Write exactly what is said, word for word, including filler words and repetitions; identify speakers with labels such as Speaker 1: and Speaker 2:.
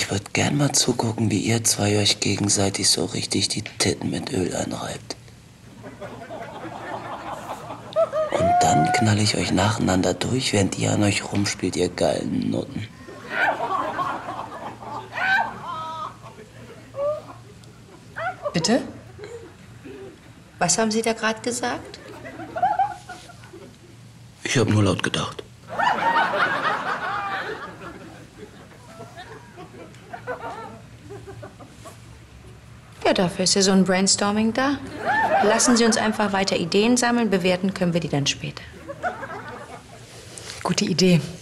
Speaker 1: Ich würde gern mal zugucken, wie ihr zwei euch gegenseitig so richtig die Titten mit Öl einreibt. Und dann knall ich euch nacheinander durch, während ihr an euch rumspielt, ihr geilen Nutten.
Speaker 2: Bitte? Was haben Sie da gerade gesagt?
Speaker 1: Ich habe nur laut gedacht.
Speaker 2: Ja, dafür ist ja so ein Brainstorming da. Lassen Sie uns einfach weiter Ideen sammeln, bewerten können wir die dann später.
Speaker 3: Gute Idee.